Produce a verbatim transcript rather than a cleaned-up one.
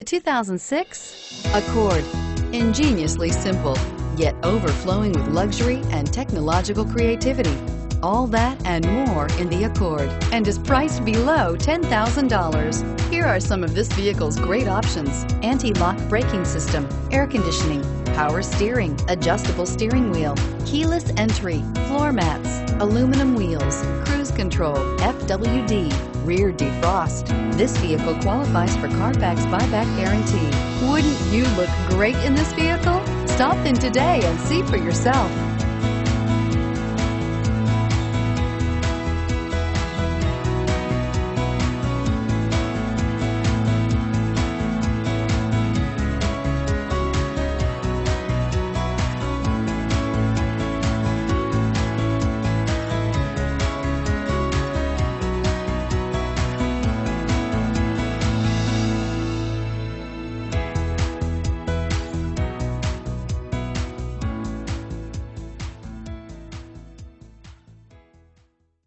two thousand six Accord. Ingeniously simple, yet overflowing with luxury and technological creativity. All that and more in the Accord, and is priced below ten thousand dollars. Here are some of this vehicle's great options: anti-lock braking system, air conditioning, power steering, adjustable steering wheel, keyless entry, floor mats, aluminum wheels, cruise control, F W D, rear defrost. This vehicle qualifies for Carfax buyback guarantee. Wouldn't you look great in this vehicle? Stop in today and see for yourself.